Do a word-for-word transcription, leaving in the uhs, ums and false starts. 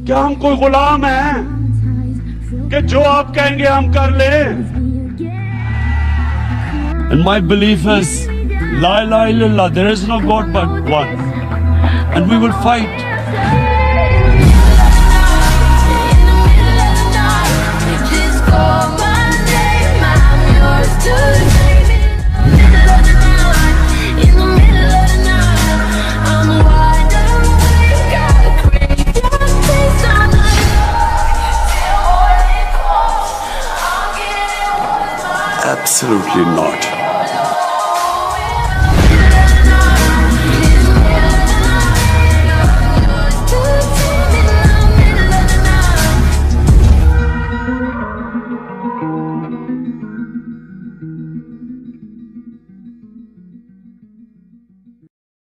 क्या हम कोई गुलाम हैं कि जो आप कहेंगे हम कर ले? And my belief is La ilaha illallah, there is no God but one, and we will fight. Absolutely not.